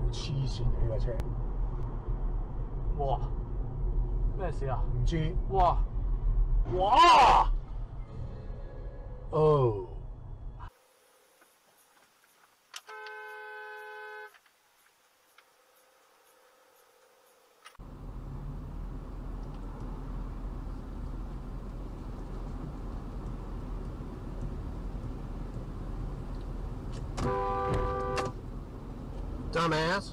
黐線呢架車！ 哇！咩事啊？ 唔知。 哇！哇！ 哦。Dumbass.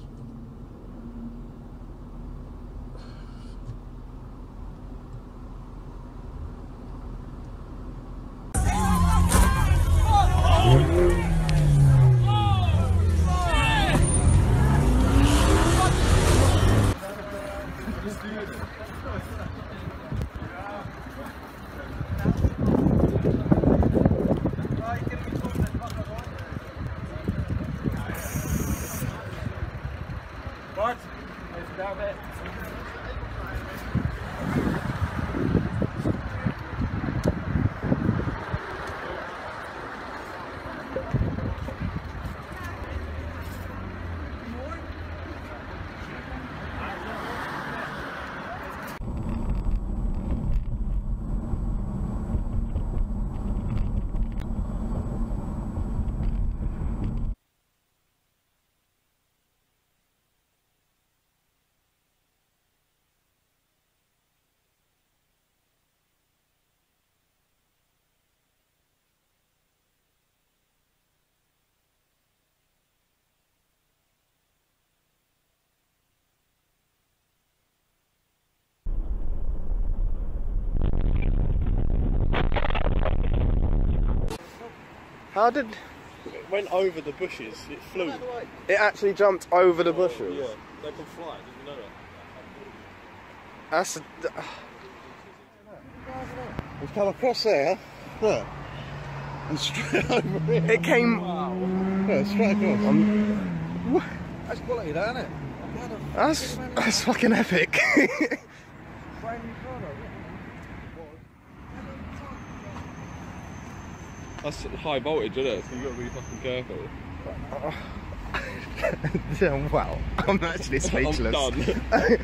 What? It's about it. How did It went over the bushes, it flew. it actually jumped over the bushes? Yeah, they can fly, did you know that? That's. We've come across there, look, and straight over here. It came. Yeah, straight across. That's quality, though, isn't it? That's fucking epic. That's high voltage, isn't it? So you've got to be fucking careful. Yeah, wow, I'm actually speechless. I'm done.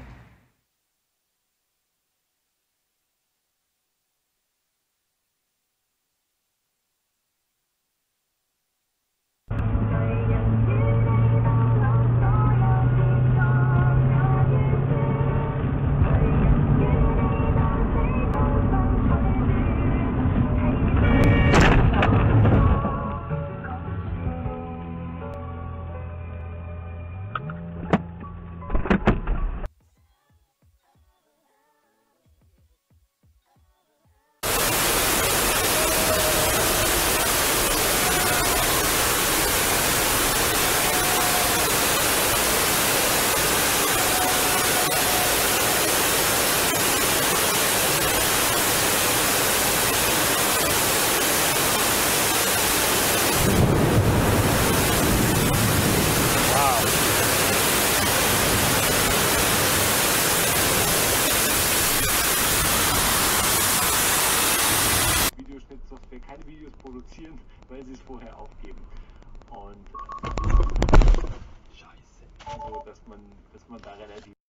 Videoschnittsoftware keine Videos produzieren, weil sie es vorher aufgeben. Und scheiße. Also dass man da relativ